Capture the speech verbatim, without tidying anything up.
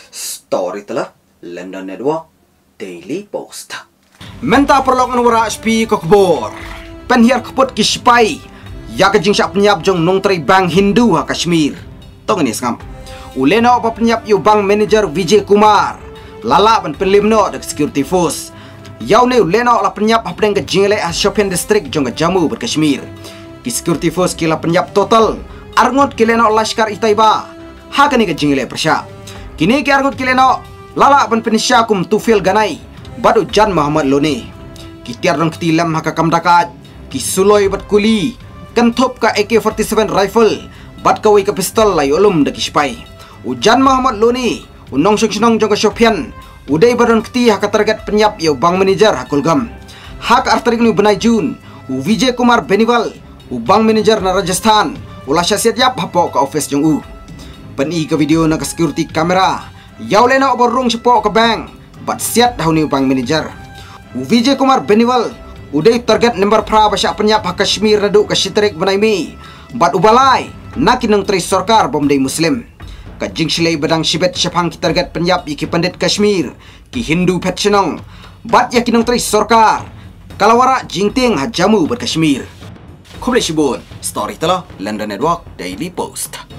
Story telah London Network Daily Post. Menta perlokan wara H P kokbor. Penhiar keput kispai. Ya kejing syak penyap jong nong teri bank Hindu ha Kashmir. Tong ini skam. Ulena apa penyap yu bank manager Vijay Kumar. Lala ban penlimno dak security force. Yau ne ulena la penyap hapdeng kejing le Shopian district jong ke Jammu ber Kashmir. Ki security force kila penyap total. Arngot kilena Lashkar Itaiba. Ha kani kejing le persya. Kini ki arngot kilena lala ban penisya kum tufil ganai. Badu Jan Muhammad Loni. Ki tiar rong ketilam haka kamdakat. Ki suloi bat kuli. Kentup ka A K forty-seven rifle. Bat kawai ka pistol lai ulum dak ispai. Ujan Muhammad Loni. Unong syong-syong jong ka Shopian. Udai badan keti haka target penyap yau bank manager hakulgam. Hak arterik nu benai Jun. U Vijay Kumar Beniwal. U bank manager na Rajasthan. Ulah syasiat yap hapo ka office jong u. Peni ke video na ka security kamera. Yau lena oborong sepo ke bank. Bat siat dah ni bank manager. U Vijay Kumar Beniwal. Udai target number pra basyak penyap hak Kashmir nadu ka Shitrik benai mi. Bat ubalai. Nakinang tri sorkar bomdai Muslim. Kajing silai badang sibet syapang ki target penyap iki pandit Kashmir. Ki Hindu petsenong. Bat yakinang tri sorkar. Kalawara jingting ha Jammu ber Kashmir. Kublai Shibun, Story telah London Network Daily Post.